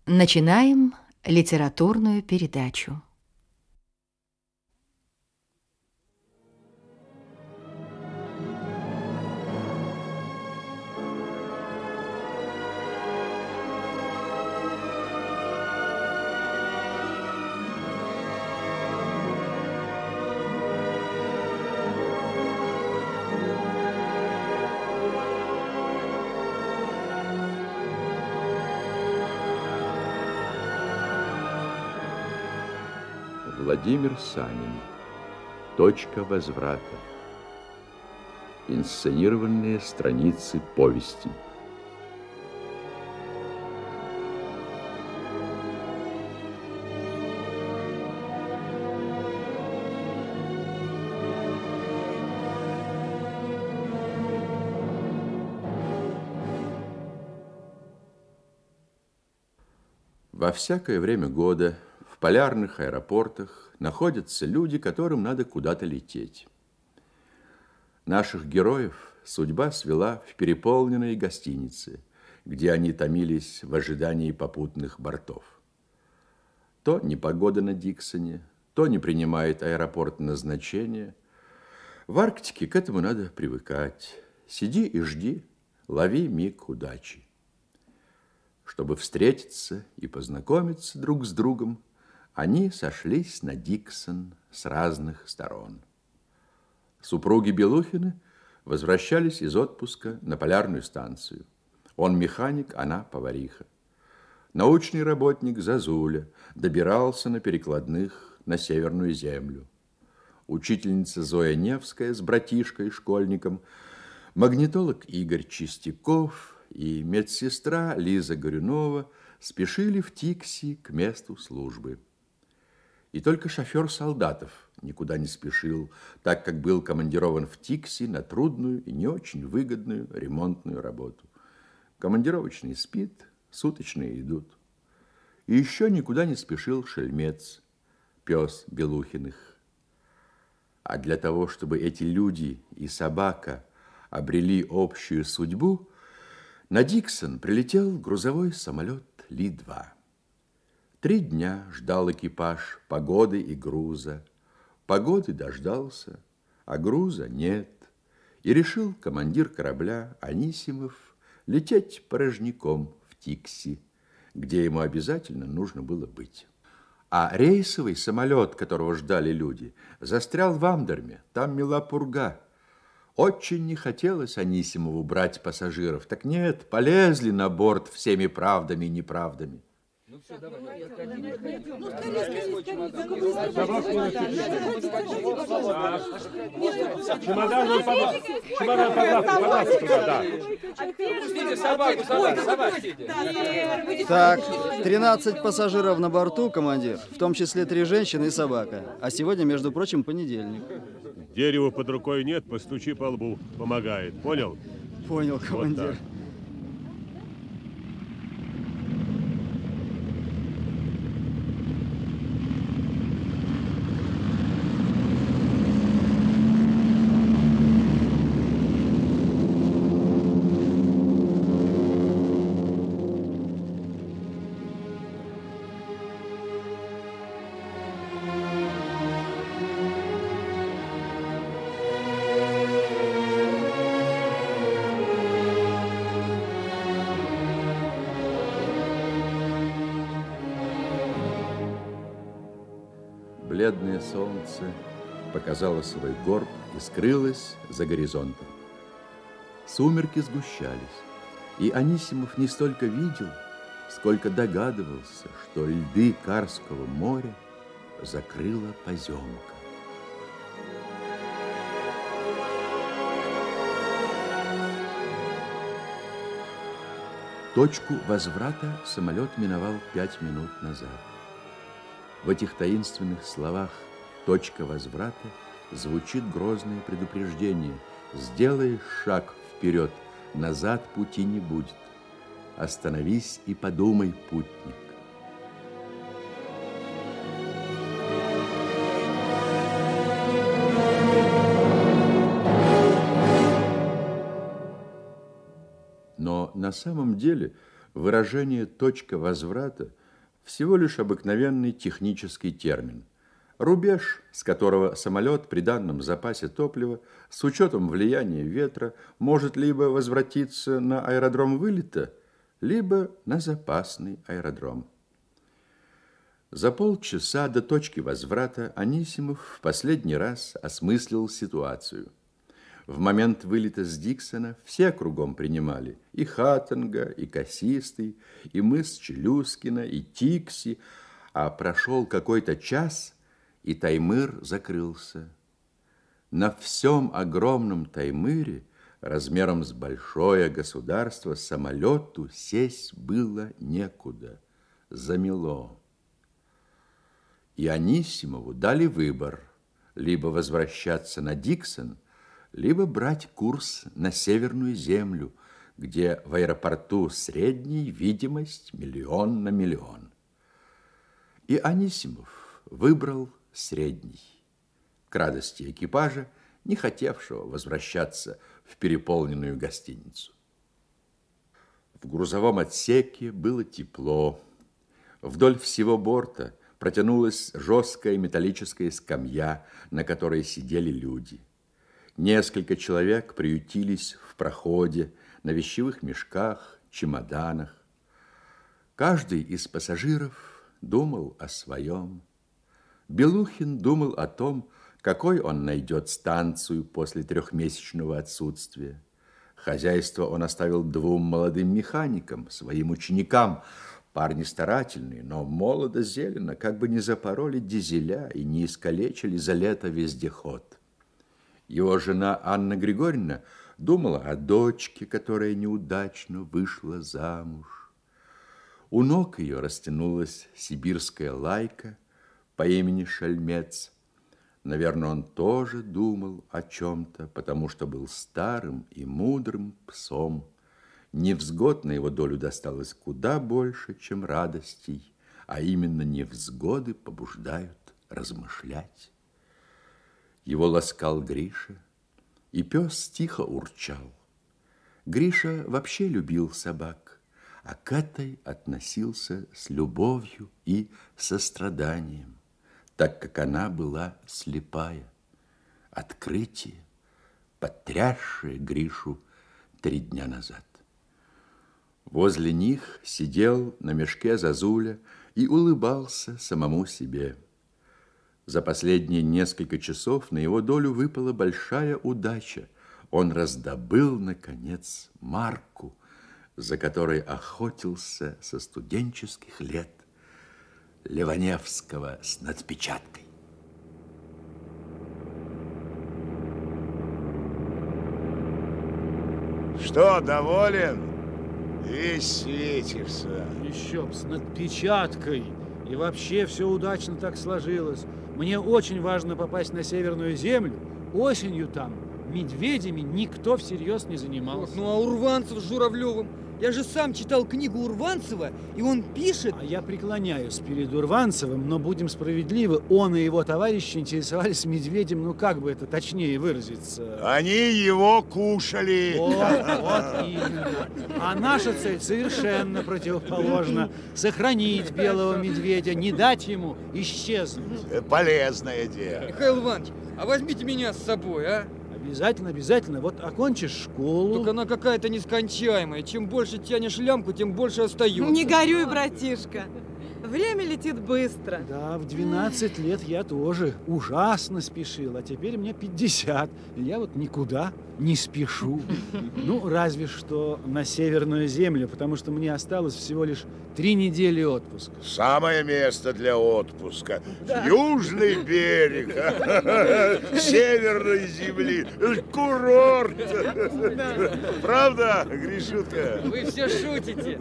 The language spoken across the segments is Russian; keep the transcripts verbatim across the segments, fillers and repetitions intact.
Начинаем литературную передачу. Владимир Санин. Точка возврата. Инсценированные страницы повести. Во всякое время года в полярных аэропортах находятся люди, которым надо куда-то лететь. Наших героев судьба свела в переполненные гостиницы, где они томились в ожидании попутных бортов. То непогода на Диксоне, то не принимает аэропорт назначения. В Арктике к этому надо привыкать. Сиди и жди, лови миг удачи. Чтобы встретиться и познакомиться друг с другом, они сошлись на Диксон с разных сторон. Супруги Белухины возвращались из отпуска на полярную станцию. Он механик, она повариха. Научный работник Зазуля добирался на перекладных на Северную землю. Учительница Зоя Невская с братишкой-школьником, магнитолог Игорь Чистяков и медсестра Лиза Горюнова спешили в Тикси к месту службы. И только шофер Солдатов никуда не спешил, так как был командирован в Тикси на трудную и не очень выгодную ремонтную работу. Командировочный спит, суточные идут. И еще никуда не спешил Шельмец, пес Белухиных. А для того, чтобы эти люди и собака обрели общую судьбу, на Диксон прилетел грузовой самолет Ли два. Три дня ждал экипаж погоды и груза. Погоды дождался, а груза нет. И решил командир корабля Анисимов лететь порожняком в Тикси, где ему обязательно нужно было быть. А рейсовый самолет, которого ждали люди, застрял в Амдерме, там мела пурга. Очень не хотелось Анисимову брать пассажиров. Так нет, полезли на борт всеми правдами и неправдами. Ну все, давай, ну, Так, тринадцать пассажиров на борту, командир, в том числе три женщины и собака. А сегодня, между прочим, понедельник. Дерева под рукой нет, постучи по лбу, помогает. Понял? Понял, командир. Вот Бледное солнце показало свой горб и скрылось за горизонтом. Сумерки сгущались, и Анисимов не столько видел, сколько догадывался, что льды Карского моря закрыла поземка. Точку возврата самолет миновал пять минут назад. В этих таинственных словах «точка возврата» звучит грозное предупреждение. Сделай шаг вперед, назад пути не будет. Остановись и подумай, путник. Но на самом деле Выражение «точка возврата» всего лишь обыкновенный технический термин. Рубеж, с которого самолет при данном запасе топлива, с учетом влияния ветра, может либо возвратиться на аэродром вылета, либо на запасный аэродром. За полчаса до точки возврата Анисимов в последний раз осмыслил ситуацию. В момент вылета с Диксона все кругом принимали: и Хаттенга, и Косистый, и мыс Челюскина, и Тикси, а прошел какой-то час, и Таймыр закрылся. На всем огромном Таймыре, размером с большое государство, самолету сесть было некуда, замело. И Анисимову дали выбор: либо возвращаться на Диксон, либо брать курс на Северную Землю, где в аэропорту средней видимость миллион на миллион. И Анисимов выбрал средний, к радости экипажа, не хотевшего возвращаться в переполненную гостиницу. В грузовом отсеке было тепло. Вдоль всего борта протянулась жесткая металлическая скамья, на которой сидели люди. Несколько человек приютились в проходе, на вещевых мешках, чемоданах. Каждый из пассажиров думал о своем. Белухин думал о том, какой он найдет станцию после трехмесячного отсутствия. Хозяйство он оставил двум молодым механикам, своим ученикам. Парни старательные, но молодо-зелено, как бы не запороли дизеля и не искалечили за лето вездеход. Его жена Анна Григорьевна думала о дочке, которая неудачно вышла замуж. У ног ее растянулась сибирская лайка по имени Шельмец. Наверное, он тоже думал о чем-то, потому что был старым и мудрым псом. Невзгод на его долю досталось куда больше, чем радостей, а именно невзгоды побуждают размышлять. Его ласкал Гриша, и пес тихо урчал. Гриша вообще любил собак, а к этой относился с любовью и состраданием, так как она была слепая. Открытие, потрясшее Гришу три дня назад. Возле них сидел на мешке Зазуля и улыбался самому себе. За последние несколько часов на его долю выпала большая удача. Он раздобыл, наконец, марку, за которой охотился со студенческих лет, Леваневского с надпечаткой. Что, доволен? Весь светишься. Еще б с надпечаткой. И вообще все удачно так сложилось. Мне очень важно попасть на Северную Землю. Осенью там медведями никто всерьез не занимался. Ну а Урванцев с Журавлевым? Я же сам читал книгу Урванцева, и он пишет... А я преклоняюсь перед Урванцевым, но будем справедливы, он и его товарищи интересовались медведем, ну как бы это точнее выразиться? Они его кушали. Вот, вот именно. А наша цель совершенно противоположна. Сохранить белого медведя, не дать ему исчезнуть. Полезное дело. Михаил Иванович, а возьмите меня с собой, а? Обязательно, обязательно. Вот окончишь школу. Только она какая-то нескончаемая. Чем больше тянешь лямку, тем больше остается. Не горюй, братишка. Время летит быстро. Да, в двенадцать лет я тоже ужасно спешил, а теперь мне пятьдесят. И я вот никуда не спешу. Ну, разве что на Северную Землю, потому что мне осталось всего лишь три недели отпуска. Самое место для отпуска. Да. Южный берег, Северной Земли, курорт. Да. Правда, Гришутка? Вы все шутите.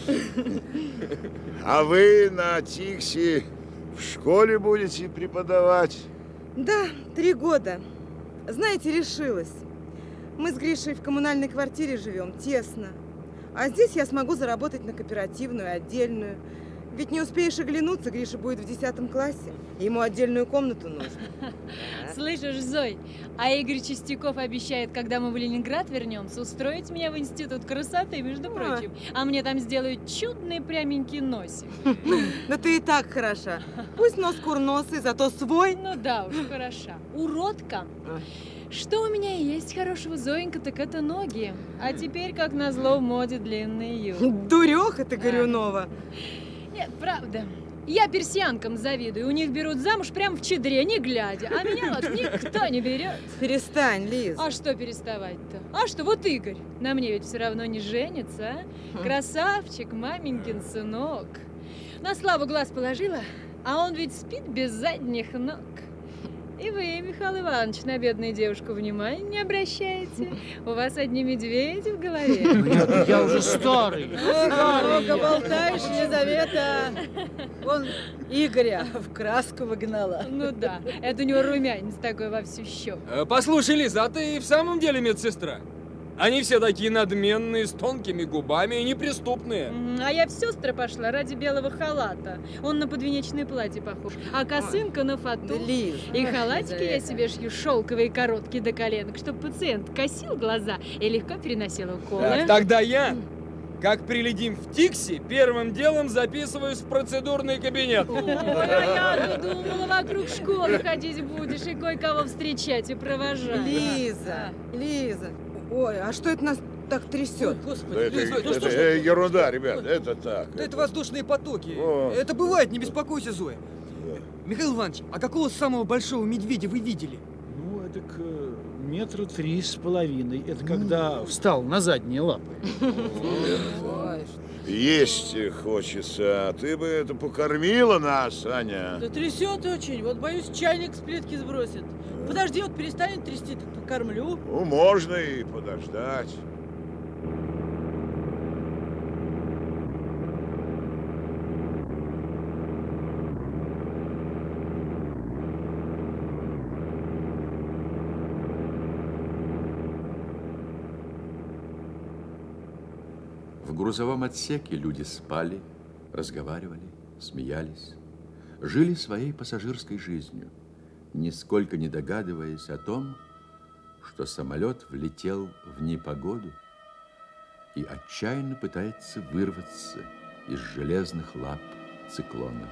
А вы на Тикси в школе будете преподавать? Да, три года. Знаете, решилась. Мы с Гришей в коммунальной квартире живем, тесно. А здесь я смогу заработать на кооперативную, отдельную. Ведь не успеешь оглянуться, Гриша будет в десятом классе. Ему отдельную комнату нужно. Слышишь, Зой, а Игорь Чистяков обещает, когда мы в Ленинград вернемся, устроить меня в институт красоты, между прочим. А мне там сделают чудный пряменький носик. Но ты и так хороша. Пусть нос курносый, зато свой. Ну да уж, хороша. Уродка. Что у меня и есть хорошего, Зоенька, так это ноги. А теперь, как назло, в моде длинные юбки. Дуреха ты, Горюнова. Нет, правда. Я персианкам завидую. У них берут замуж прямо в чедре, не глядя. А меня вот никто не берет. Перестань, Лиз. А что переставать-то? А что, вот Игорь. На мне ведь все равно не женится, а? Красавчик, маменькин сынок. На славу глаз положила, а он ведь спит без задних ног. И вы, Михаил Иванович, на бедную девушку внимания не обращаете. У вас одни медведи в голове. Я, я уже старый. Много болтаешь, Елизавета. Вон Игоря в краску выгнала. Ну да, это у него румянец такой во всю щеку. Послушай, Лиза, а ты в самом деле медсестра? Они все такие надменные, с тонкими губами и неприступные. А я в сестры пошла ради белого халата. Он на подвенечное платье похож. А косынка на фату. Лиз. И халатики я себе шью шелковые, короткие до коленок, чтобы пациент косил глаза и легко переносил уколы. Так, тогда я, как прилетим в Тикси, первым делом записываюсь в процедурный кабинет. Ой, а я-то думала, вокруг школы ходить будешь и кое-кого встречать и провожать. Лиза, Лиза. Ой, а что это нас так трясет? Ой, господи, да это, Лиза, это, это, это ерунда, ребят, это так. Да это, это воздушные потоки. О. Это бывает, не беспокойся, Зоя. Да. Михаил Иванович, а какого самого большого медведя вы видели? Ну, это к метра три с половиной. Это когда встал на задние лапы. Есть хочется, а ты бы это покормила нас, Аня. Да трясет очень, вот боюсь, чайник с плитки сбросит. Подожди, вот перестанет трясти, так покормлю. Ну, можно и подождать. В грузовом отсеке люди спали, разговаривали, смеялись, жили своей пассажирской жизнью, нисколько не догадываясь о том, что самолет влетел в непогоду и отчаянно пытается вырваться из железных лап циклона.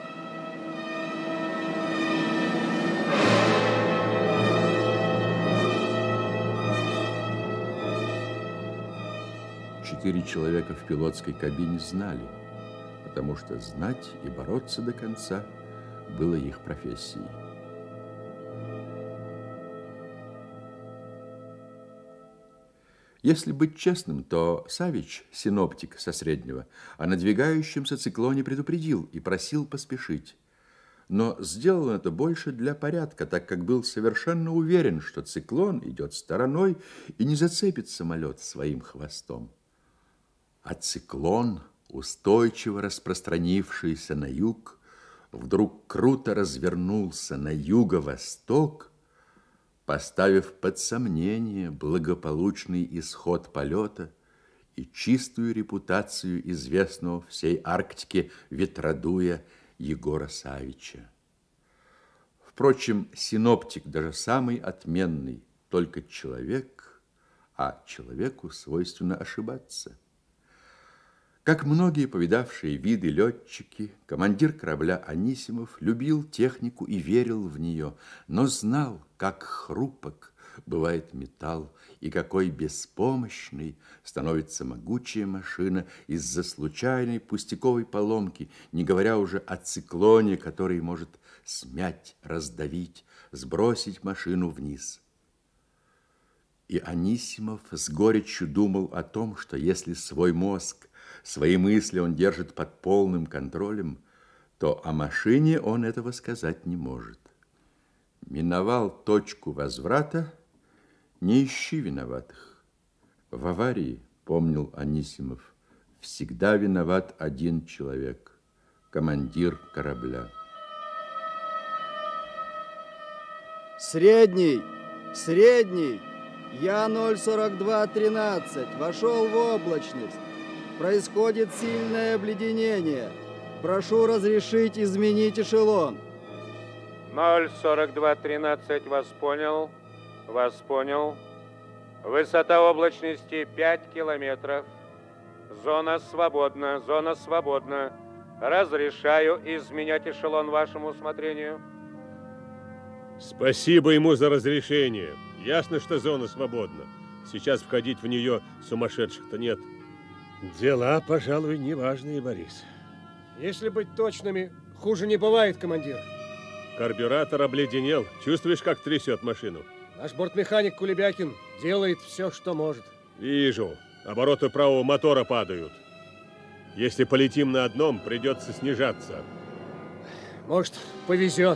Четыре человека в пилотской кабине знали, потому что знать и бороться до конца было их профессией. Если быть честным, то Савич, синоптик со Среднего, о надвигающемся циклоне предупредил и просил поспешить. Но сделал он это больше для порядка, так как был совершенно уверен, что циклон идет стороной и не зацепит самолет своим хвостом. А циклон, устойчиво распространившийся на юг, вдруг круто развернулся на юго-восток, поставив под сомнение благополучный исход полета и чистую репутацию известного всей Арктике ветродуя Егора Савича. Впрочем, синоптик даже самый отменный, только человек, а человеку свойственно ошибаться. Как многие повидавшие виды летчики, командир корабля Анисимов любил технику и верил в нее, но знал, как хрупок бывает металл и какой беспомощной становится могучая машина из-за случайной пустяковой поломки, не говоря уже о циклоне, который может смять, раздавить, сбросить машину вниз. И Анисимов с горечью думал о том, что если свой мозг, свои мысли он держит под полным контролем, то о машине он этого сказать не может. Миновал точку возврата, не ищи виноватых. В аварии, помнил Анисимов, всегда виноват один человек, командир корабля. Средний, средний, я ноль сорок два тринадцать, вошел в облачность. Происходит сильное обледенение. прошу разрешить изменить эшелон. ноль сорок два тринадцать, вас понял, вас понял. Высота облачности пять километров. Зона свободна, зона свободна. Разрешаю изменять эшелон вашему усмотрению. Спасибо ему за разрешение. Ясно, что зона свободна. Сейчас входить в нее сумасшедших-то нет. Дела, пожалуй, неважные, Борис. Если быть точными, хуже не бывает, командир. Карбюратор обледенел. Чувствуешь, как трясет машину? Наш бортмеханик Кулебякин делает все, что может. Вижу. Обороты правого мотора падают. Если полетим на одном, придется снижаться. Может, повезет.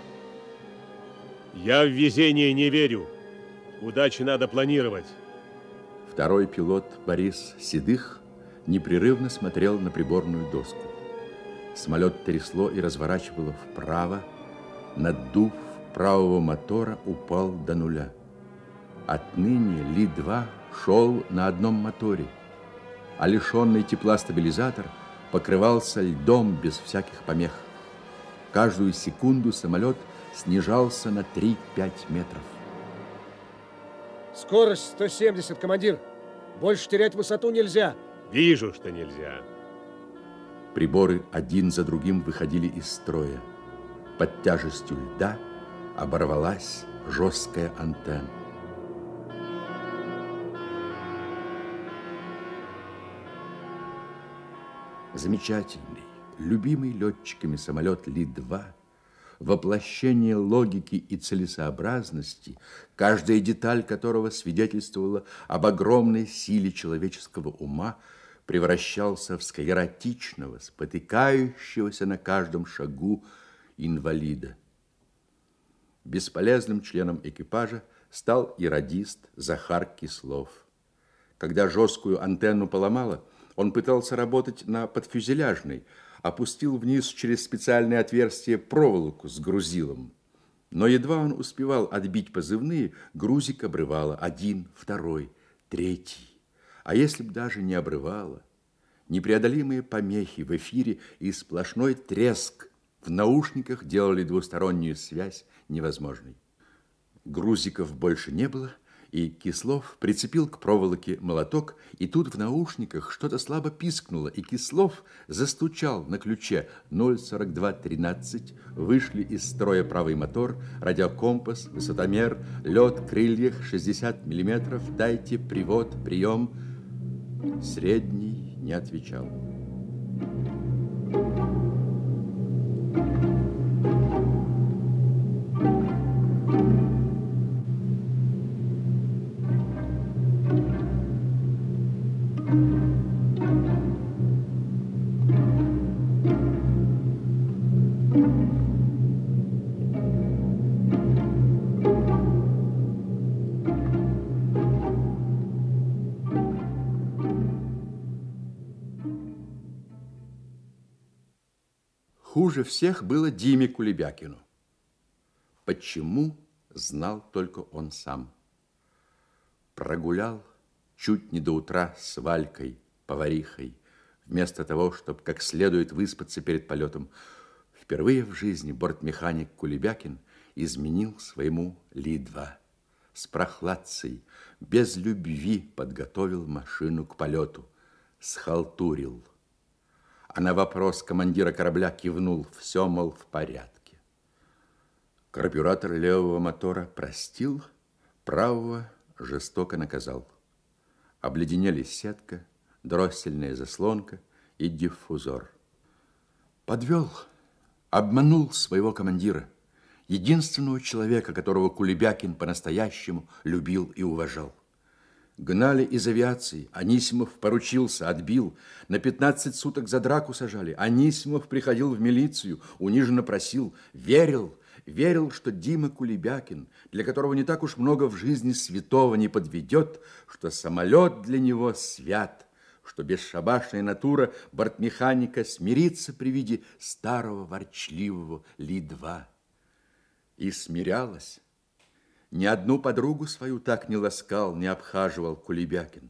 Я в везение не верю. Удачи надо планировать. Второй пилот Борис Седых непрерывно смотрел на приборную доску. Самолет трясло и разворачивало вправо. Наддув правого мотора упал до нуля. Отныне Ли-два шел на одном моторе, а лишенный тепла стабилизатор покрывался льдом без всяких помех. Каждую секунду самолет снижался на три-пять метров. Скорость сто семьдесят, командир. Больше терять высоту нельзя. Вижу, что нельзя. Приборы один за другим выходили из строя. Под тяжестью льда оборвалась жесткая антенна. Замечательный, любимый летчиками самолет Ли-два, воплощение логики и целесообразности, каждая деталь которого свидетельствовала об огромной силе человеческого ума, превращался в склеротичного, спотыкающегося на каждом шагу инвалида. Бесполезным членом экипажа стал и радист Захар Кислов. Когда жесткую антенну поломало, он пытался работать на подфюзеляжной, опустил вниз через специальное отверстие проволоку с грузилом. Но едва он успевал отбить позывные, грузик обрывало один, второй, третий. А если б даже не обрывало, непреодолимые помехи в эфире и сплошной треск в наушниках делали двустороннюю связь невозможной. Грузиков больше не было, и Кислов прицепил к проволоке молоток, и тут в наушниках что-то слабо пискнуло, и Кислов застучал на ключе. Ноль сорок два тринадцать, вышли из строя правый мотор, радиокомпас, высотомер, лед, крыльях шестьдесят миллиметров, дайте привод, прием. Средний не отвечал. Хуже всех было Диме Кулебякину. Почему, знал только он сам. Прогулял чуть не до утра с Валькой, поварихой, вместо того, чтобы как следует выспаться перед полетом. Впервые в жизни бортмеханик Кулебякин изменил своему Ли-два. С прохладцей, без любви подготовил машину к полету, схалтурил. А на вопрос командира корабля кивнул: все, мол, в порядке. Карбюратор левого мотора простил, правого жестоко наказал. Обледенели сетка, дроссельная заслонка и диффузор. Подвел, обманул своего командира, единственного человека, которого Кулебякин по-настоящему любил и уважал. Гнали из авиации, Анисимов поручился, отбил, на пятнадцать суток за драку сажали. Анисимов приходил в милицию, униженно просил, верил, верил, что Дима Кулебякин, для которого не так уж много в жизни святого, не подведет, что самолет для него свят, что бесшабашная натура бортмеханика смирится при виде старого ворчливого Ли-два. И смирялась. Ни одну подругу свою так не ласкал, не обхаживал Кулебякин.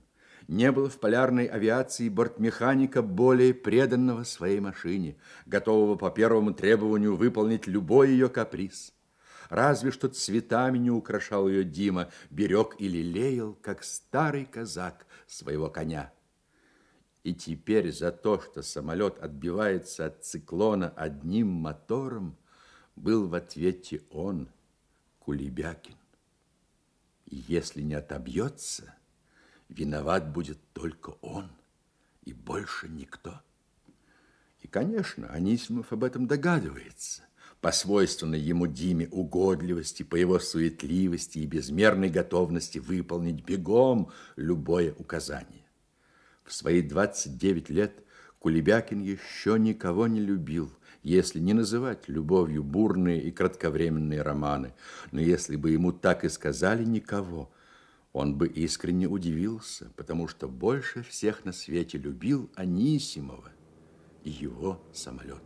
Не было в полярной авиации бортмеханика более преданного своей машине, готового по первому требованию выполнить любой ее каприз. Разве что цветами не украшал ее Дима, берег и лелеял, как старый казак, своего коня. И теперь за то, что самолет отбивается от циклона одним мотором, был в ответе он, Кулебякин. И если не отобьется, виноват будет только он и больше никто. И, конечно, Анисимов об этом догадывается, по свойственной ему Диме угодливости, по его суетливости и безмерной готовности выполнить бегом любое указание. В свои двадцать девять лет Кулебякин еще никого не любил, если не называть любовью бурные и кратковременные романы. Но если бы ему так и сказали никого, он бы искренне удивился, потому что больше всех на свете любил Анисимова и его самолет.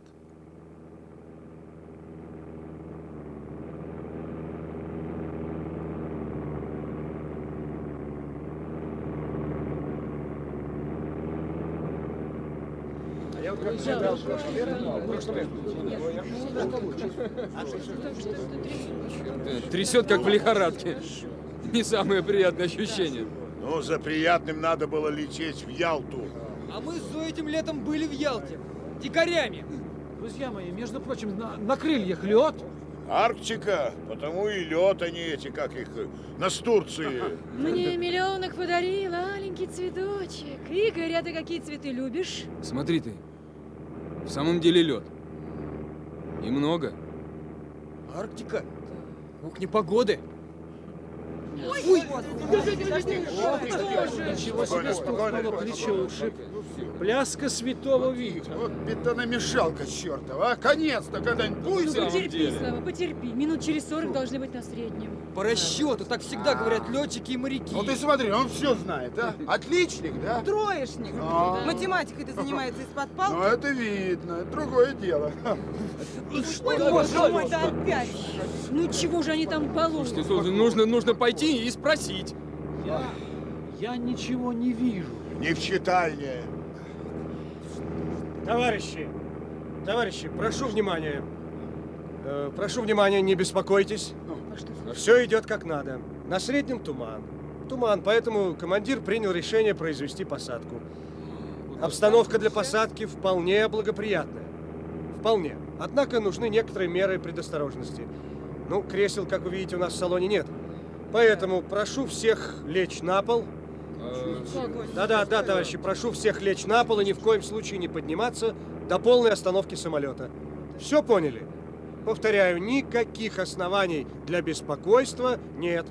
Трясет, как в лихорадке. Не самое приятное ощущение. Ну, за приятным надо было лететь в Ялту. А мы с этим летом были в Ялте. Дикарями. Друзья мои, между прочим, на, на крыльях лед. Арктика, потому и лед они эти, как их, нас Турции. Мне миллионок подарил аленький цветочек. Игорь, а ты какие цветы любишь? Смотри ты, в самом деле лед. И много. Арктика? Ух, непогоды. Ой, ничего себе стукнуло, плечо ушиб. Пляска святого Вита. Вот бетономешалка чертова, а? Конец-то когда-нибудь будет. Ну, потерпи, Слава, потерпи. Минут через сорок должны быть на среднем. По расчету, так всегда говорят летчики и моряки. Ну ты смотри, он все знает, а? Отличник, да? Троечник. А. Математикой-то занимается из-под палки. Ну это видно, другое дело. Ой, боже мой, да опять. Ну чего же они там положат? Слушайте, нужно, нужно пойти и спросить. Я, я ничего не вижу. Не в читальне. Товарищи, товарищи, прошу внимания. Э, прошу внимания, не беспокойтесь. Все идет как надо. На среднем туман. Туман, поэтому командир принял решение произвести посадку. Обстановка для посадки вполне благоприятная. Вполне. Однако нужны некоторые меры предосторожности. Ну, кресел, как вы видите, у нас в салоне нет. Поэтому прошу всех лечь на пол. Да-да, да, товарищи, прошу всех лечь на пол и ни в коем случае не подниматься до полной остановки самолета. Все поняли? Повторяю, никаких оснований для беспокойства нет.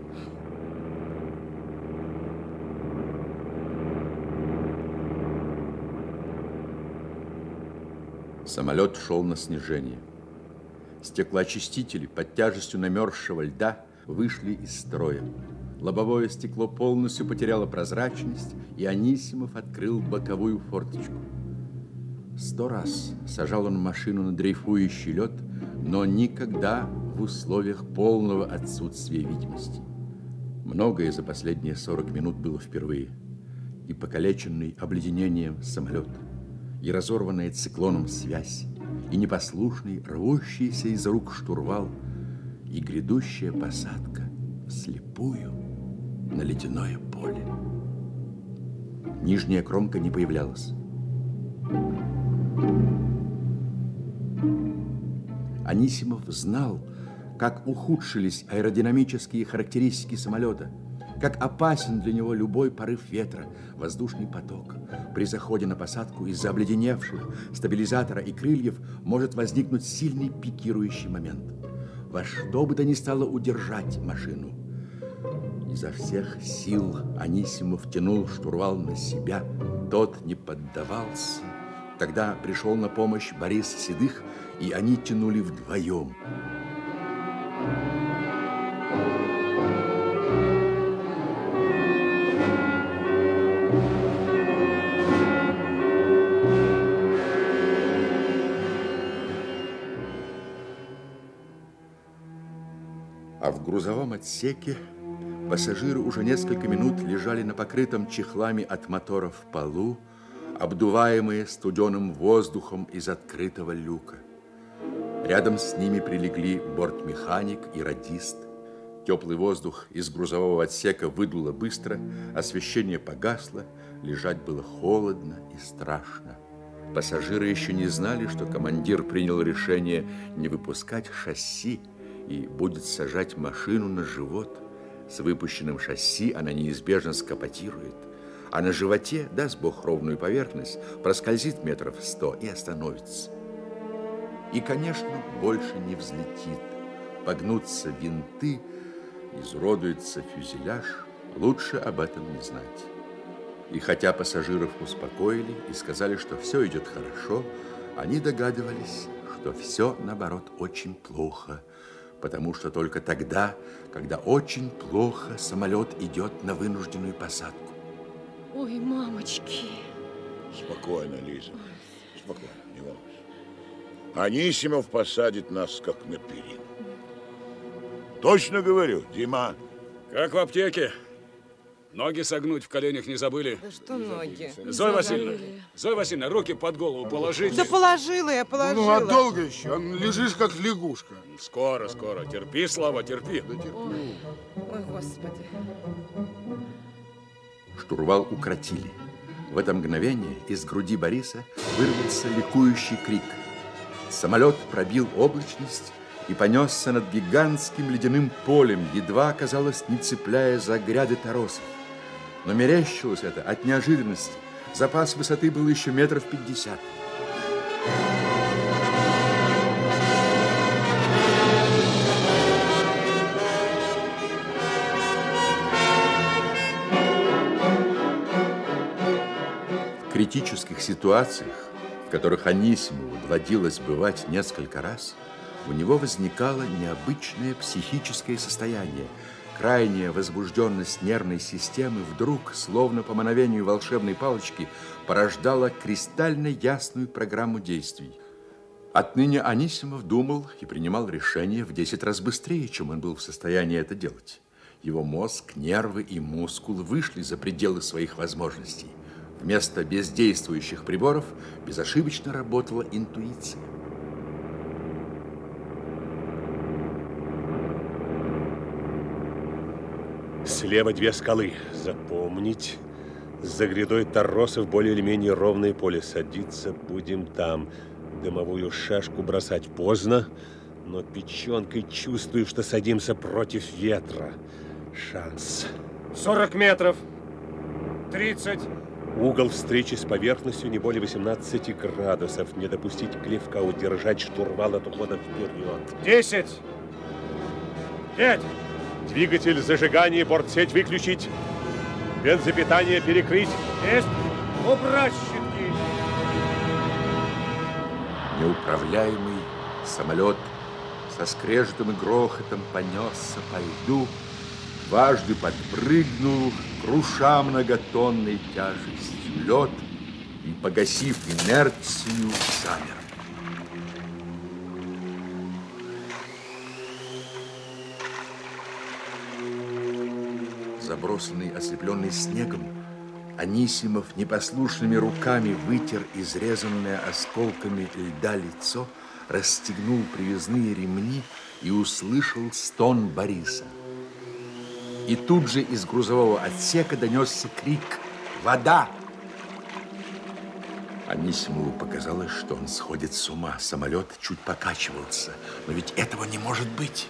Самолет шел на снижение. Стеклоочистители под тяжестью намерзшего льда вышли из строя. Лобовое стекло полностью потеряло прозрачность, и Анисимов открыл боковую форточку. Сто раз сажал он машину на дрейфующий лед, но никогда в условиях полного отсутствия видимости. Многое за последние сорок минут было впервые. И покалеченный обледенением самолет, и разорванная циклоном связь, и непослушный, рвущийся из рук штурвал, и грядущая посадка вслепую на ледяное поле. Нижняя кромка не появлялась. Анисимов знал, как ухудшились аэродинамические характеристики самолета, как опасен для него любой порыв ветра, воздушный поток. При заходе на посадку из-за обледеневших стабилизатора и крыльев может возникнуть сильный пикирующий момент. Во что бы то ни стало удержать машину. Изо всех сил Анисимов тянул штурвал на себя. Тот не поддавался. Тогда пришел на помощь Борис Седых, и они тянули вдвоем. А в грузовом отсеке Пассажиры уже несколько минут лежали на покрытом чехлами от моторов полу, обдуваемые студеным воздухом из открытого люка. Рядом с ними прилегли бортмеханик и радист. Теплый воздух из грузового отсека выдуло быстро, освещение погасло, лежать было холодно и страшно. Пассажиры еще не знали, что командир принял решение не выпускать шасси и будет сажать машину на живот. С выпущенным шасси она неизбежно скопотирует, а на животе, даст Бог ровную поверхность, проскользит метров сто и остановится. И, конечно, больше не взлетит. Погнутся винты, изуродуется фюзеляж, лучше об этом не знать. И хотя пассажиров успокоили и сказали, что все идет хорошо, они догадывались, что все, наоборот, очень плохо, потому что только тогда, когда очень плохо, самолет идет на вынужденную посадку. Ой, мамочки. Спокойно, Лиза, спокойно, не волнуйся. Анисимов посадит нас, как на перину. Точно говорю, Дима. Как в аптеке. Ноги согнуть в коленях не забыли? Да что ноги? Зоя Васильевна, Зоя Васильевна, руки под голову положите. Да положила я, положила. Ну, а долго еще? Лежишь, как лягушка. Скоро, скоро. Терпи, Слава, терпи. Да терплю. Ой, ой, Господи. Штурвал укротили. В это мгновение из груди Бориса вырвался ликующий крик. Самолет пробил облачность и понесся над гигантским ледяным полем, едва, казалось, не цепляя за гряды торосов. Но мерещилось это от неожиданности. Запас высоты был еще метров пятьдесят. В критических ситуациях, в которых Анисимову доводилось бывать несколько раз, у него возникало необычное психическое состояние. Крайняя возбужденность нервной системы вдруг, словно по мановению волшебной палочки, порождала кристально ясную программу действий. Отныне Анисимов думал и принимал решения в десять раз быстрее, чем он был в состоянии это делать. Его мозг, нервы и мускулы вышли за пределы своих возможностей. Вместо бездействующих приборов безошибочно работала интуиция. Слева две скалы. Запомнить. За грядой торосов более или менее ровное поле. Садиться будем там. Дымовую шашку бросать поздно, но печенкой чувствую, что садимся против ветра. Шанс. сорок метров. тридцать. Угол встречи с поверхностью не более восемнадцати градусов. Не допустить клевка, удержать штурвал от ухода вперед. десять. пять. Двигатель зажигания, бортсеть выключить. Бензопитание перекрыть. Есть. Убрать щитки. Неуправляемый самолет со скрежетом и грохотом понесся по льду, дважды подпрыгнул, круша многотонной тяжестью лед и, погасив инерцию, замер. Забросанный, ослепленный снегом, Анисимов непослушными руками вытер изрезанное осколками льда лицо, расстегнул привязные ремни и услышал стон Бориса. И тут же из грузового отсека донесся крик «Вода!». Анисимову показалось, что он сходит с ума. Самолет чуть покачивался. Но ведь этого не может быть.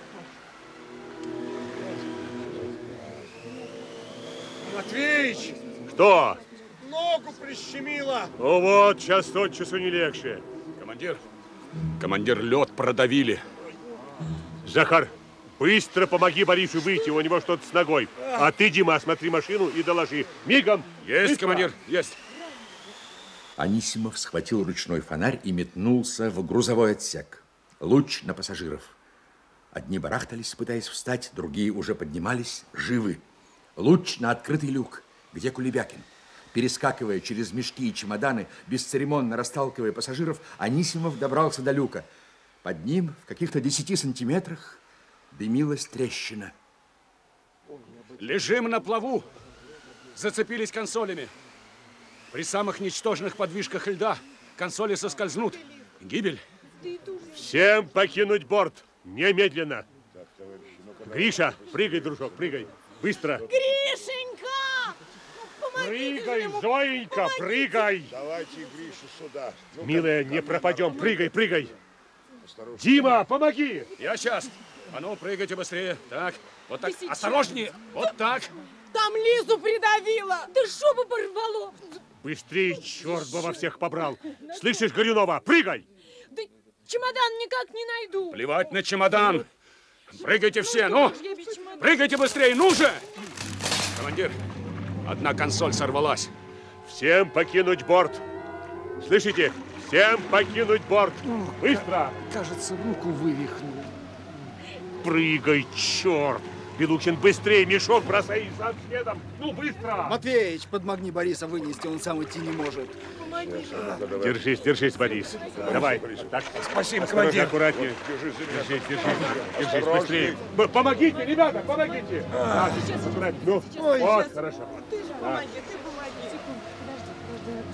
Матвеич! Что? Ногу прищемило. Ну вот, час от часу не легче. Командир, командир, лед продавили. Захар, быстро помоги Борису выйти, у него что-то с ногой. А ты, Дима, осмотри машину и доложи. Мигом! Есть, быстро. командир, есть. Анисимов схватил ручной фонарь и метнулся в грузовой отсек. Луч на пассажиров. Одни барахтались, пытаясь встать, другие уже поднимались, живы. Луч на открытый люк, где Кулебякин. Перескакивая через мешки и чемоданы, бесцеремонно расталкивая пассажиров, Анисимов добрался до люка. Под ним, в каких-то десяти сантиметрах, дымилась трещина. Лежим на плаву. Зацепились консолями. При самых ничтожных подвижках льда консоли соскользнут. Гибель. Всем покинуть борт. Немедленно. Гриша, прыгай, дружок, прыгай. Быстро. Гришенька! Прыгай, Зоенька, прыгай. Давайте Гришу сюда. Ну, Милая, не пропадем. Прыгай, прыгай. Дима, помоги. Я сейчас. А ну, прыгайте быстрее. Так, вот так. Осторожнее. Вот так. Там Лизу придавило. Да шубу порвало. Быстрее, черт бы во всех побрал. Слышишь, Горюнова, прыгай. Да чемодан никак не найду. Плевать на чемодан. Прыгайте все, ну. Прыгайте быстрее, ну же. Командир, одна консоль сорвалась. Всем покинуть борт. Слышите? Всем покинуть борт. Быстро. Кажется, руку вывихнул. Прыгай, черт. Белухин, быстрее, мешок бросай и сам следом. Ну, быстро. Матвеич, подмогни Бориса вынести, он сам идти не может. Держись, держись, Борис. Давай. Так, спасибо, командир. Аккуратнее. Держись, держись. Держись, быстрее. Помогите, ребята, помогите. А, сейчас, аккуратнее. Ну, Ой, вот, сейчас. хорошо. Ты же помоги, ты помоги. Секунду, подожди, подожди, я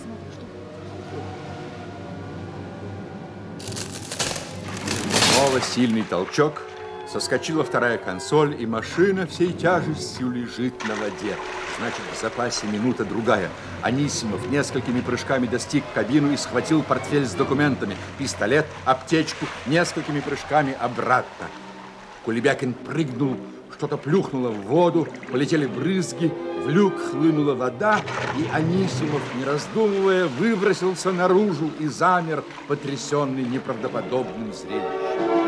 посмотрю, что... Снова сильный толчок. Соскочила вторая консоль, и машина всей тяжестью лежит на воде. Значит, в запасе минута другая. Анисимов несколькими прыжками достиг кабину и схватил портфель с документами, пистолет, аптечку, несколькими прыжками обратно. Кулебякин прыгнул, что-то плюхнуло в воду, полетели брызги, в люк хлынула вода, и Анисимов, не раздумывая, выбросился наружу и замер, потрясенный неправдоподобным зрелищем.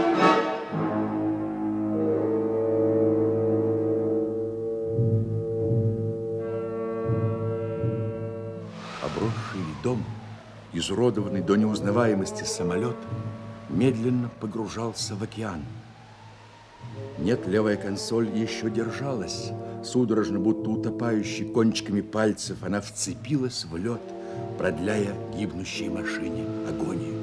Обросший льдом, изуродованный до неузнаваемости самолет, медленно погружался в океан. Нет, левая консоль еще держалась. Судорожно, будто утопающей кончиками пальцев, она вцепилась в лед, продляя гибнущей машине агонию.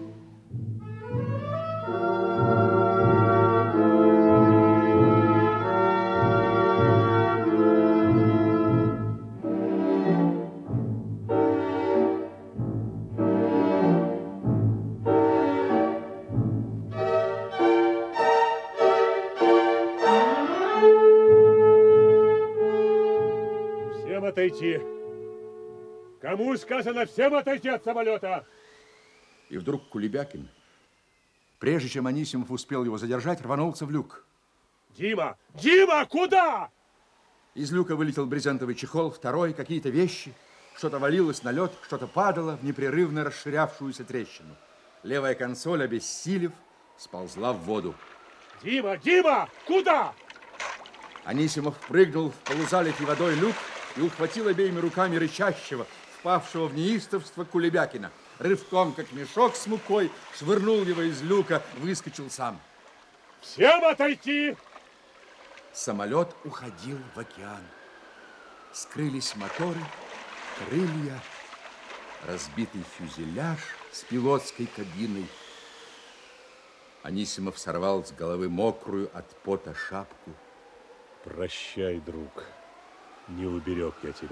Отойти. Кому сказано всем отойти от самолета? И вдруг Кулебякин, прежде чем Анисимов успел его задержать, рванулся в люк. Дима! Дима, куда? Из люка вылетел брезентовый чехол, второй, какие-то вещи. Что-то валилось на лед, что-то падало в непрерывно расширявшуюся трещину. Левая консоль, обессилев, сползла в воду. Дима! Дима! Куда? Анисимов прыгнул в полузалитый водой люк и ухватил обеими руками рычащего, впавшего в неистовство Кулебякина. Рывком, как мешок с мукой, швырнул его из люка, выскочил сам. Всем отойти! Самолет уходил в океан. Скрылись моторы, крылья, разбитый фюзеляж с пилотской кабиной. Анисимов сорвал с головы мокрую от пота шапку. Прощай, друг. Не уберег я тебя.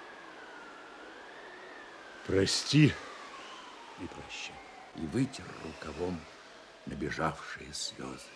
Прости и прощай. И вытер рукавом набежавшие слезы.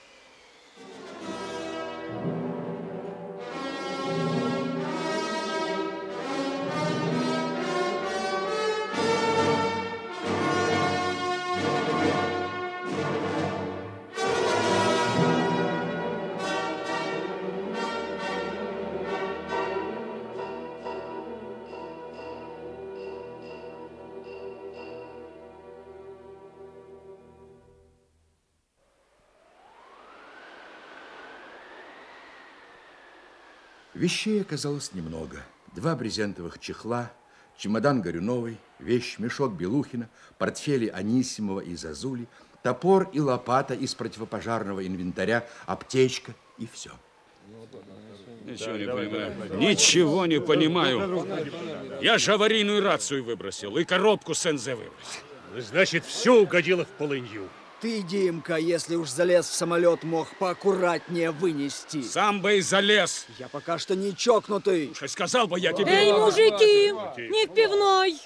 Вещей оказалось немного. Два брезентовых чехла, чемодан Горюновой, вещь-мешок Белухина, портфели Анисимова и Зазули, топор и лопата из противопожарного инвентаря, аптечка и все. Ничего не понимаю. Ничего не понимаю. Я же аварийную рацию выбросил и коробку с эн зэ выбросил. Значит, все угодило в полынью. ты, Димка, если уж залез в самолет, мог поаккуратнее вынести. Сам бы и залез. Я пока что не чокнутый. Уж сказал бы я тебе. Эй, мужики, не в пивной.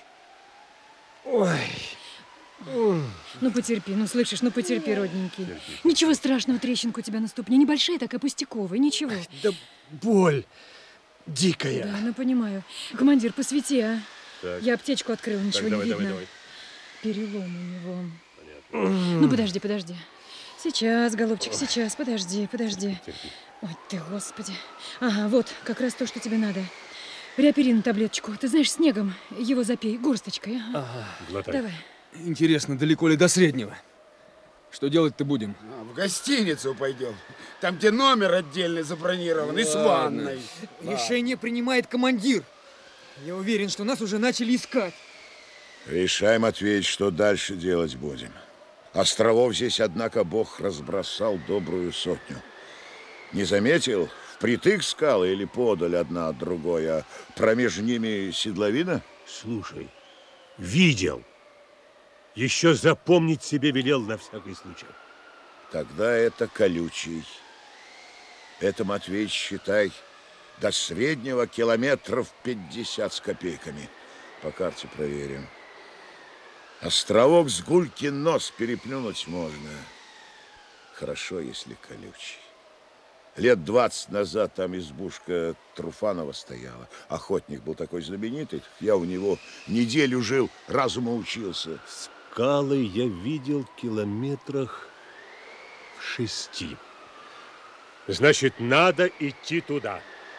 Ой. Ну потерпи, ну слышишь, ну потерпи, родненький. Ничего страшного, трещинка у тебя на ступне. Небольшая, такая пустяковая, ничего. Да боль дикая. Да, ну понимаю. Командир, посвети, а. Так. Я аптечку открыл, ничего Так, давай, не видно. давай, давай. Перелом у него. Понятно. Ну подожди, подожди. Сейчас, голубчик, сейчас, подожди, подожди. Ой, ты, господи. Ага, вот, как раз то, что тебе надо. Реаперин таблеточку. Ты знаешь, снегом его запей, горсточкой. Ага. Ага. Давай. Интересно, далеко ли до Среднего? Что делать-то будем? А, в гостиницу пойдем. Там, где номер отдельный забронирован, и с ванной. Решение принимает командир. Я уверен, что нас уже начали искать. Решай, Матвеич, что дальше делать будем. Островов здесь, однако, Бог разбросал добрую сотню. Не заметил, впритык скалы или подаль одна от другой, а промеж ними седловина? Слушай, видел. Еще запомнить себе велел на всякий случай. Тогда это колючий. Это, Матвеич, считай, до Среднего километров пятьдесят с копейками. По карте проверим. Островок с Гулькин нос переплюнуть можно. Хорошо, если колючий. Лет двадцать назад там избушка Труфанова стояла. Охотник был такой знаменитый. Я у него неделю жил, разуму учился. Скалы я видел километрах в шести. Значит, надо идти туда.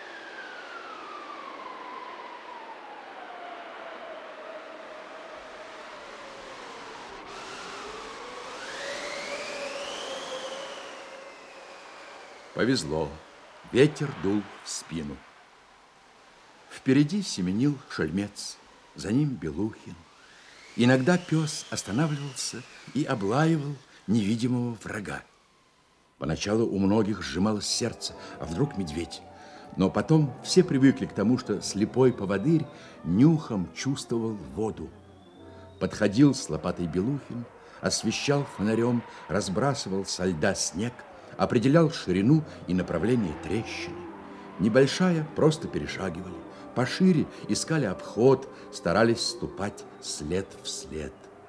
Повезло. Ветер дул в спину. Впереди семенил Шельмец, за ним Белухин. Иногда пес останавливался и облаивал невидимого врага. Поначалу у многих сжималось сердце, а вдруг медведь. Но потом все привыкли к тому, что слепой поводырь нюхом чувствовал воду. Подходил с лопатой Белухин, освещал фонарем, разбрасывал со льда снег, определял ширину и направление трещины. Небольшая просто перешагивали, пошире искали обход, старались ступать след в след.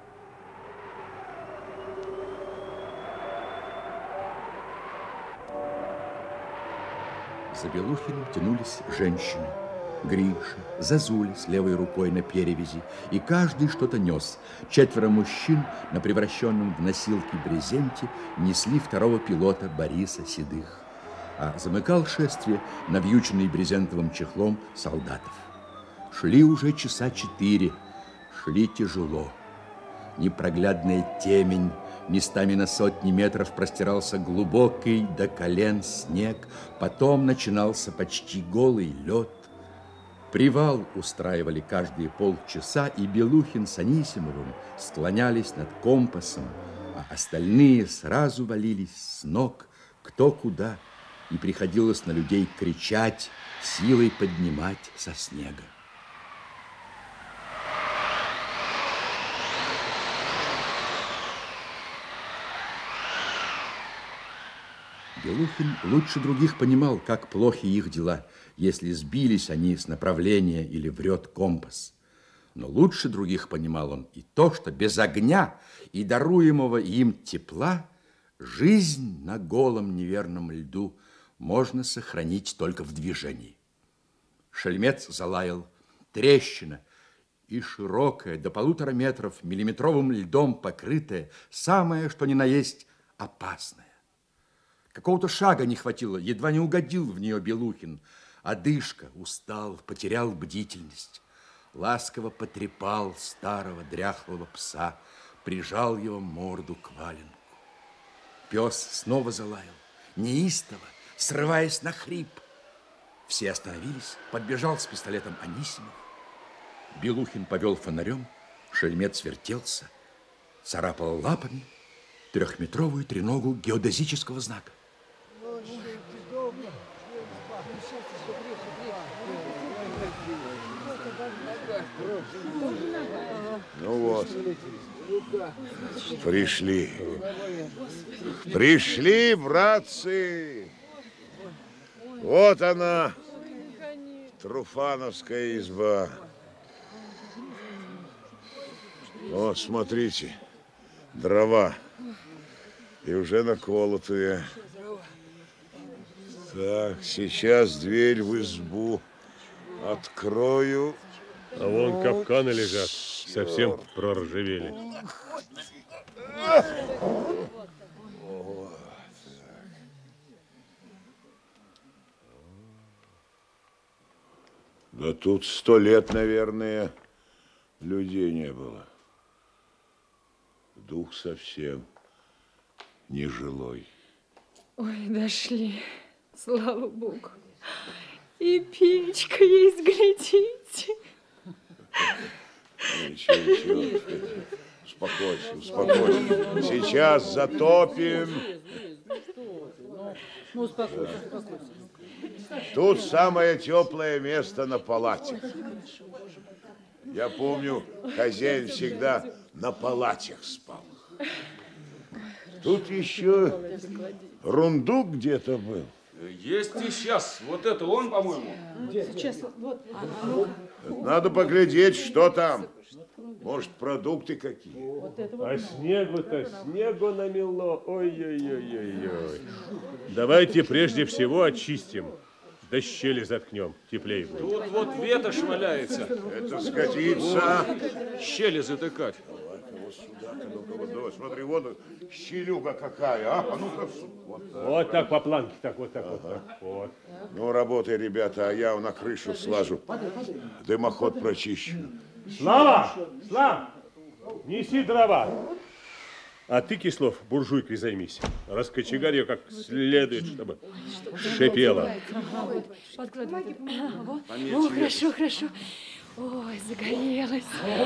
За Белухиным тянулись женщины. Гриша, Зазуля с левой рукой на перевязи, и каждый что-то нес. Четверо мужчин на превращенном в носилки брезенте несли второго пилота Бориса Седых, а замыкал шествие навьюченный брезентовым чехлом солдатов. Шли уже часа четыре, шли тяжело. Непроглядная темень, местами на сотни метров простирался глубокий до колен снег, потом начинался почти голый лед. Привал устраивали каждые полчаса, и Белухин с Анисимовым склонялись над компасом, а остальные сразу валились с ног кто куда, и приходилось на людей кричать, силой поднимать со снега. Белухин лучше других понимал, как плохи их дела, если сбились они с направления или врет компас. Но лучше других понимал он и то, что без огня и даруемого им тепла жизнь на голом неверном льду можно сохранить только в движении. Шельмец залаял. Трещина, и широкая, до полутора метров, миллиметровым льдом покрытая, самое, что ни на есть, опасное. Какого-то шага не хватило, едва не угодил в нее Белухин. Одышка, устал, потерял бдительность. Ласково потрепал старого дряхлого пса, прижал его морду к валенку. Пес снова залаял, неистово, срываясь на хрип. Все остановились, подбежал с пистолетом Анисимов. Белухин повел фонарем, Шельмец вертелся, царапал лапами трехметровую треногу геодезического знака. Ну вот, вот. Пришли. Пришли, братцы. Вот она, Труфановская изба. Вот, смотрите, дрова. И уже наколотые. Так, сейчас дверь в избу открою. А вон капканы лежат, совсем проржавели. Да тут сто лет, наверное, людей не было. Дух совсем нежилой. Ой, дошли, слава богу. И печка есть, глядите. Ничего, ничего. Успокойся, успокойся. Сейчас затопим. Ну, успокойся, успокойся. Тут самое теплое место на палате. Я помню, хозяин всегда на палатях спал. Тут еще рундук где-то был. Есть и сейчас. Вот это он, по-моему. Сейчас, вот. Надо поглядеть, что там. Может, продукты какие. А снегу-то, снегу намело. Ой-ой-ой-ой-ой. Давайте прежде всего очистим. Да щели заткнем, теплее будет. Тут вот ветошь валяется. Это сгодится. Щели затыкать. Вот сюда-ка, ну-ка, вот, давай, смотри, вот щелюга какая, а? А ну-ка, вот, вот так по планке, так, вот так, ага. Вот так, вот. Ну, работай, ребята, а я на крышу слажу. Дымоход прочищу. Слава! Слава! Неси дрова. А ты, Кислов, буржуйкой займись. Раскочегарь ее как следует, чтобы шипело. Ага, вот, подкладывай. Вот. О, хорошо, хорошо. Ой, загорелась.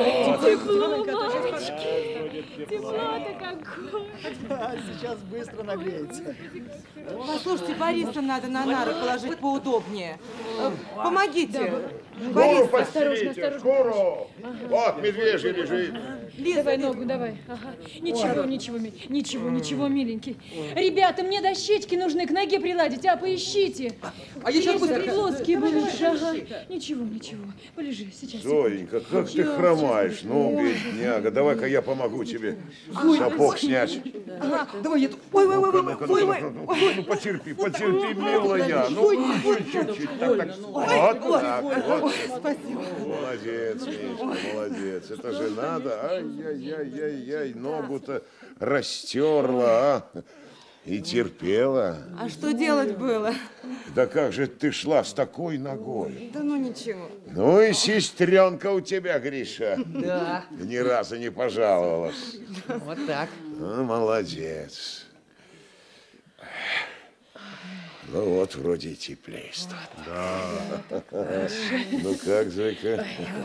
Тепло, мамочки. Тепло-то какое. Да, сейчас быстро нагреется. Послушайте, Бориса надо на нары положить поудобнее. Помогите. Скору постелите, скору. Вот медвежий лежит. Лиза, давай ногу, давай. Ага. Ничего, ничего, ничего, ничего, миленький. Ребята, мне дощечки нужны к ноге приладить, а поищите. А я сейчас быстро. Плоские бы лучше, ага. Ничего, ничего. Полежи, сейчас. Зоенька, как ты хромаешь? Ну, бедняга, давай-ка я помогу тебе сапог снять. Ага, давай, я... Ой, ой, ой, ой, ой, ой. Ну, потерпи, потерпи, милая. Ну, чуть-чуть. Так, так, вот так, вот. Спасибо. Молодец, Мишка, молодец. Это же надо. Ай-яй-яй-яй-яй, ногу-то растерла, а? И терпела. А что делать было? Да как же ты шла с такой ногой? Да ну ничего. Ну и сестренка у тебя, Гриша. Да. Ни разу не пожаловалась. Вот так. Ну, молодец. Ну вот, вроде и теплее стало. Да. Ну как, Зойка?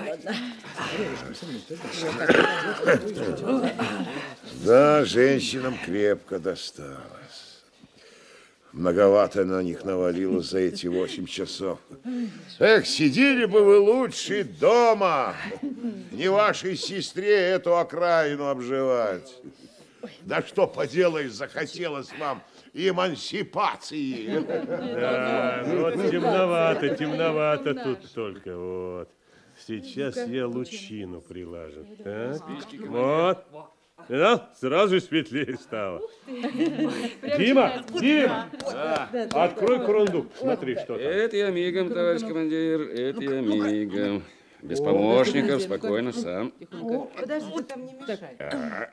Да, женщинам крепко досталось. Многовато на них навалилось за эти восемь часов. Эх, сидели бы вы лучше дома. Не вашей сестре эту окраину обживать. Да что поделаешь, захотелось вам эмансипации. Да, вот темновато, темновато тут только, вот. Сейчас я лучину прилажу. Так, вот. Ну, сразу светлее стало. Дима, Дима, открой крундук, смотри, что там. Это я мигом, товарищ командир, это я мигом. Без помощников, спокойно, сам. Подожди, ты там не мешай.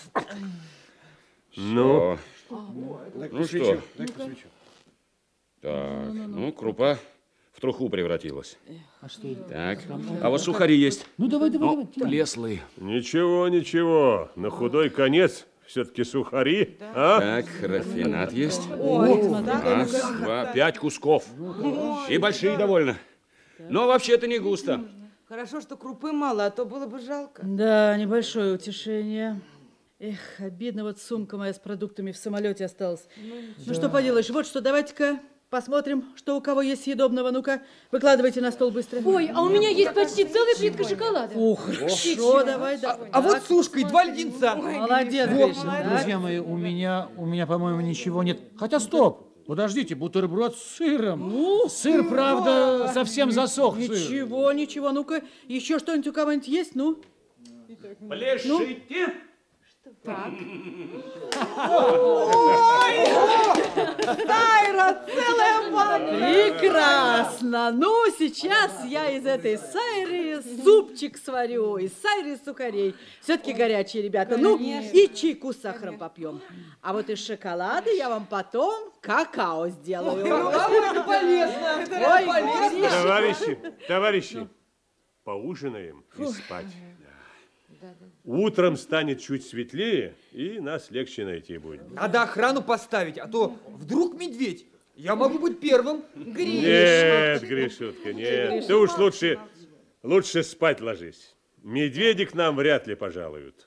Ну? Ну что? Так, ну, крупа в труху превратилась. А что это? Так, а вот сухари есть. Ну, давай, давай, давай. Плеслые. Ничего, ничего, на худой конец все-таки сухари, а? Так, рафинат есть. Ой, Раз, два, пять кусков. И большие довольно. Но вообще-то не густо. Хорошо, что крупы мало, а то было бы жалко. Да, небольшое утешение. Эх, обидно, вот сумка моя с продуктами в самолете осталась. Ну, ну что поделаешь, вот что, давайте-ка посмотрим, что у кого есть съедобного. Ну-ка, выкладывайте на стол быстро. Ой, а у меня есть почти целая плитка шоколада. Ух, хорошо, давай, давай. А вот сушка и два леденца. Молодец, Вот, Гриша, да? друзья мои, у меня, у меня, по-моему, ничего нет. Хотя, стоп! Подождите, бутерброд с сыром. Ну, сыр, правда, совсем засох. Сыр. Ничего, ничего. Ну-ка, еще что-нибудь у кого-нибудь есть? Ну? Пляшите. Так. Ой! Сайра, целая банка! Прекрасно! Ну, сейчас я из этой сайры супчик сварю, из сайры сухарей. Все-таки горячие, ребята. Ну, и чайку с сахаром попьем. А вот из шоколада я вам потом какао сделаю. Это полезно! Ой, полезно! Товарищи, товарищи, поужинаем и спать. Утром станет чуть светлее, и нас легче найти будет. Надо охрану поставить, а то вдруг медведь. Я могу быть первым. Нет, Гришутка, нет. Ты уж лучше, лучше спать ложись. Медведи к нам вряд ли пожалуют.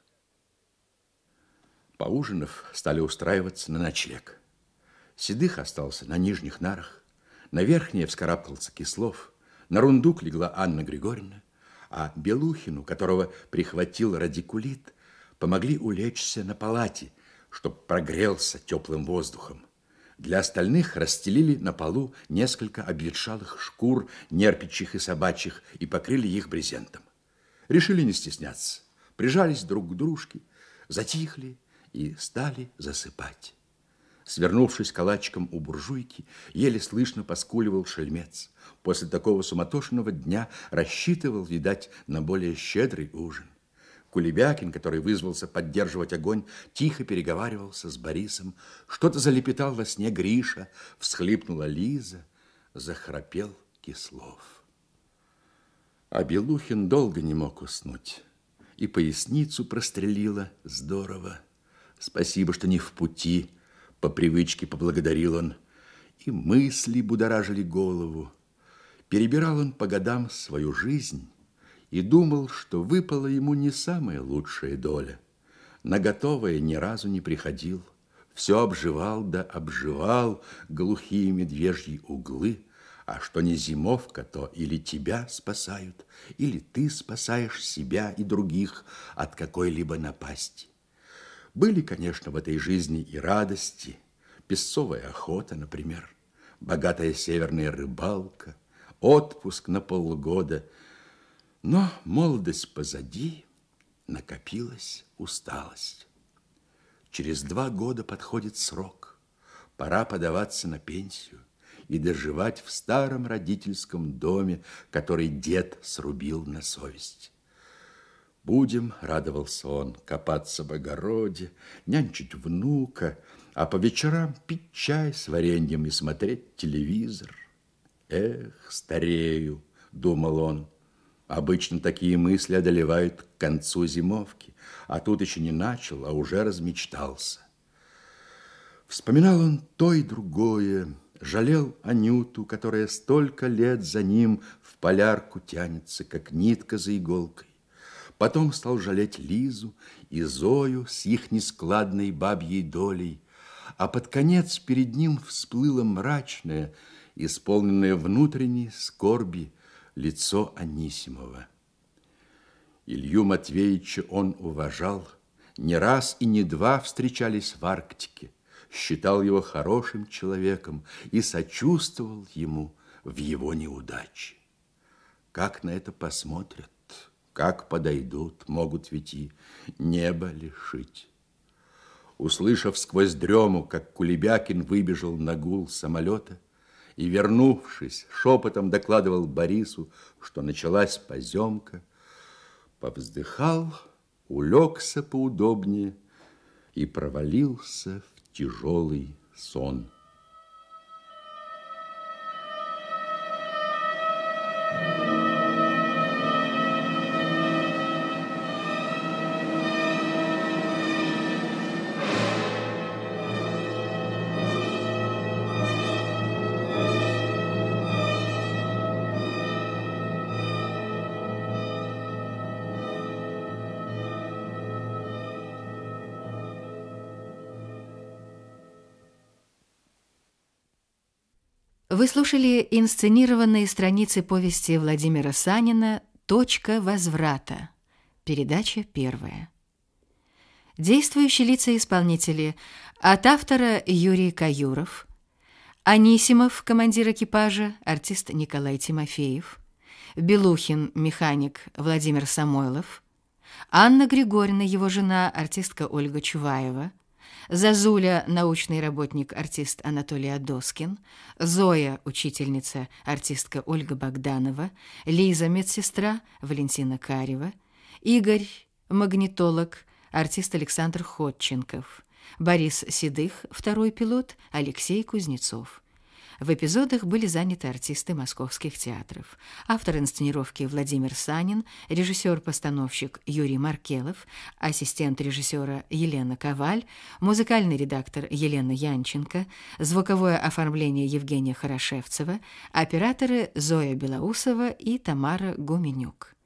Поужинав, стали устраиваться на ночлег. Седых остался на нижних нарах, на верхние вскарабкался Кислов, на рундук легла Анна Григорьевна, а Белухину, которого прихватил радикулит, помогли улечься на палате, чтоб прогрелся теплым воздухом. Для остальных расстелили на полу несколько обветшалых шкур, нерпичьих и собачьих, и покрыли их брезентом. Решили не стесняться, прижались друг к дружке, затихли и стали засыпать. Свернувшись калачиком у буржуйки, еле слышно поскуливал шельмец. После такого суматошного дня рассчитывал, видать, на более щедрый ужин. Кулебякин, который вызвался поддерживать огонь, тихо переговаривался с Борисом. Что-то залепетал во сне Гриша, всхлипнула Лиза, захрапел Кислов. А Белухин долго не мог уснуть. И поясницу прострелило здорово. Спасибо, что не в пути. По привычке поблагодарил он, и мысли будоражили голову. Перебирал он по годам свою жизнь и думал, что выпала ему не самая лучшая доля. На готовое ни разу не приходил, все обживал да обживал глухие медвежьи углы, а что не зимовка, то или тебя спасают, или ты спасаешь себя и других от какой-либо напасти. Были, конечно, в этой жизни и радости, песцовая охота, например, богатая северная рыбалка, отпуск на полгода. Но молодость позади, накопилась усталость. Через два года подходит срок, пора подаваться на пенсию и доживать в старом родительском доме, который дед срубил на совесть. Будем, радовался он, копаться в огороде, нянчить внука, а по вечерам пить чай с вареньем и смотреть телевизор. Эх, старею, думал он. Обычно такие мысли одолевают к концу зимовки, а тут еще не начал, а уже размечтался. Вспоминал он то и другое, жалел Анюту, которая столько лет за ним в полярку тянется, как нитка за иголкой. Потом стал жалеть Лизу и Зою с их нескладной бабьей долей, а под конец перед ним всплыло мрачное, исполненное внутренней скорби, лицо Анисимова. Илью Матвеевича он уважал, не раз и не два встречались в Арктике, считал его хорошим человеком и сочувствовал ему в его неудаче. Как на это посмотрят? Как подойдут, могут ведь и небо лишить. Услышав сквозь дрему, как Кулебякин выбежал на гул самолета и, вернувшись, шепотом докладывал Борису, что началась поземка, повздыхал, улегся поудобнее и провалился в тяжелый сон. Вы слушали инсценированные страницы повести Владимира Санина «Точка возврата». Передача первая. Действующие лица-исполнители: от автора Юрий Каюров, Анисимов, командир экипажа, артист Николай Тимофеев, Белухин, механик Владимир Самойлов, Анна Григорьевна, его жена, артистка Ольга Чуваева, Зазуля, научный работник, артист Анатолий Адоскин, Зоя, учительница, артистка Ольга Богданова, Лиза, медсестра, Валентина Карева, Игорь, магнитолог, артист Александр Ходченков, Борис Седых, второй пилот, Алексей Кузнецов. В эпизодах были заняты артисты московских театров. Автор инсценировки Владимир Санин, режиссер-постановщик Юрий Маркелов, ассистент режиссера Елена Коваль, музыкальный редактор Елена Янченко, звуковое оформление Евгения Хорошевцева, операторы Зоя Белоусова и Тамара Гуменюк.